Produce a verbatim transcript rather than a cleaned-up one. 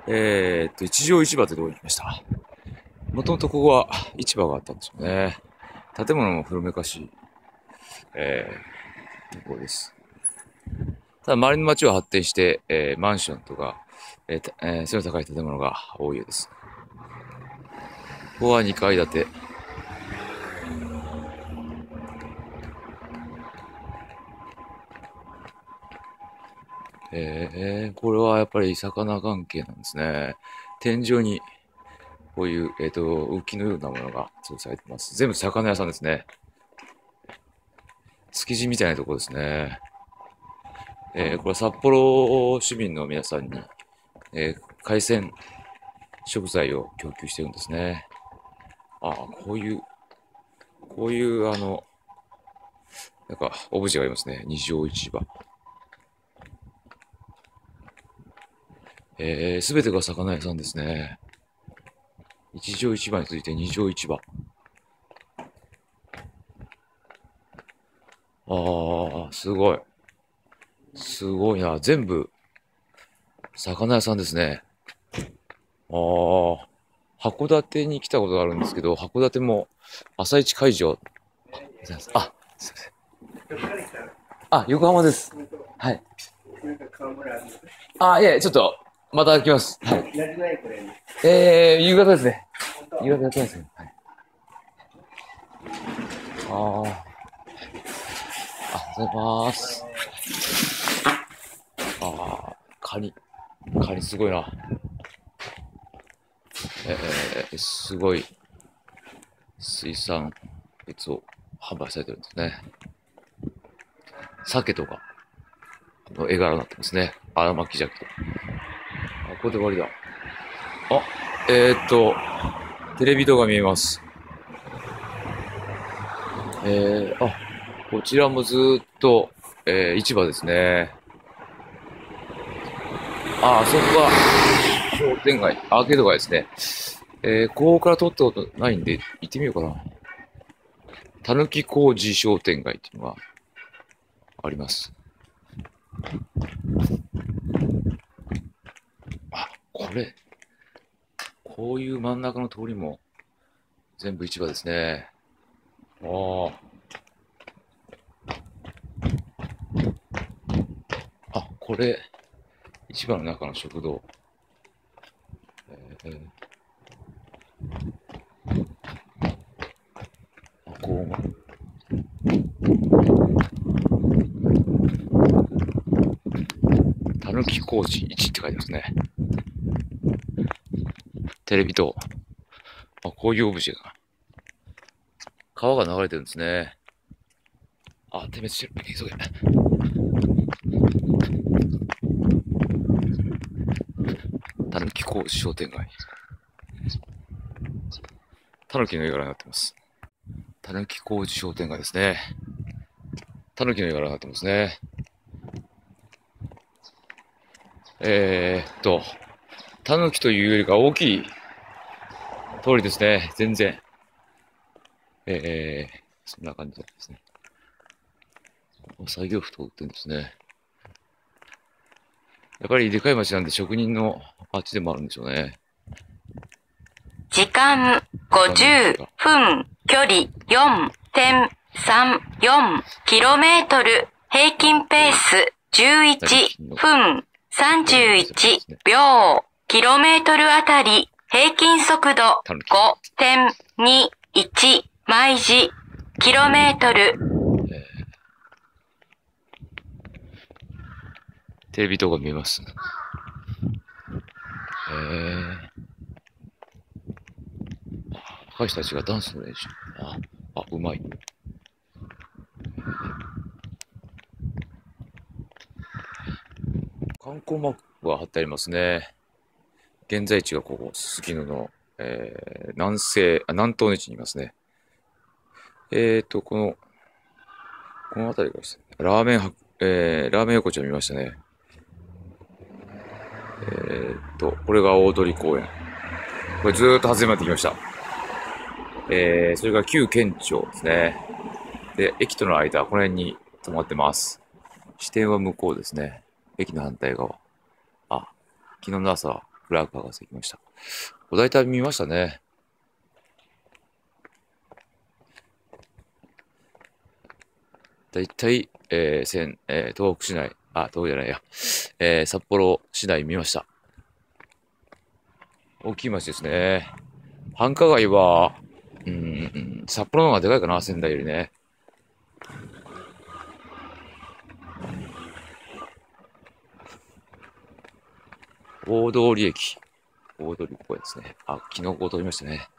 えーっと、一条市場ってところに来ました。もともとここは市場があったんですよね。建物も古めかしい、えー、ところです。ただ周りの街は発展して、えー、マンションとか、えーえー、背の高い建物が多いようです。ここはにかい建て。えー、これはやっぱり魚関係なんですね。天井にこういう、えっ、と、浮きのようなものが吊るされてます。全部魚屋さんですね。築地みたいなところですね。えー、これは札幌市民の皆さんに、えー、海鮮食材を供給してるんですね。ああ、こういう、こういう、あの、なんか、オブジェがありますね。二条市場。えー、すべてが魚屋さんですね。一条市場に続いて二条市場。ああ、すごい。すごいな。全部、魚屋さんですね。ああ、函館に来たことがあるんですけど、函館も朝市会場。あ、すいません。あ、横浜です。はい。あ、いえ、ちょっと、また来ます。はい。えー、夕方ですね。夕方やってますね。はい。ああ、あ、おはようございます。ああ、カニ。カニすごいな。えー、すごい水産物を販売されてるんですね。鮭とかの絵柄になってますね。荒巻き鮭と。あ、ここで終わりだ。あ、えー、っと、テレビ動画見えます。えー、あ、こちらもずーっと、えー、市場ですね。あ、あそこが商店街、アーケード街ですね。えー、ここから撮ったことないんで、行ってみようかな。たぬき工事商店街っていうのがあります。あ、これ、こういう真ん中の通りも全部市場ですね。ああ。あ、これ、市場の中の食堂。えー、あ、こう、たぬき工事いちって書いてますね。テレビ塔。あ、こういうオブジェが。川が流れてるんですね。あ、点滅してる。急げ。たぬき工事商店街。たぬきの絵柄になってます。たぬき工事商店街ですね。たぬきの絵柄になってますね。えー、っと、たぬきというよりか大きい通りですね。全然。えー、そんな感じですね。作業服を売ってるんですね。やっぱりでかい町なんで職人の町でもあるんでしょうね。 時間ごじゅっぷん、距離 よんてんさんよんキロメートル、平均ペースじゅういちふんさんじゅういちびょう、キロメートルあたり平均速度 ごてんにいち 毎時、キロメートル。 テレビ動画見えます。えー、若い人たちがダンスの練習。あ、あ、うまい。観光マップが貼ってありますね。現在地がここ、すすきのの、えー、南西、あ、南東の位置にいますね。えーと、この、この辺りがですね、ラーメンは、えー、ラーメン横丁見ましたね。えーと、これが大通公園。これずーっと外れまで来ました。えー、それが旧県庁ですね。で、駅との間、この辺に止まってます。支店は向こうですね。駅の反対側。あ、昨日の朝、 クラーク博士行きました。お大体見ましたね。だいたい、えー、千、えー、東北市内、あ、東北じゃないや、えー、札幌市内見ました。大きい町ですね。繁華街は、うん、札幌の方がでかいかな、仙台よりね。大通駅。大通りここですね。あ、昨日ここ通りましたね。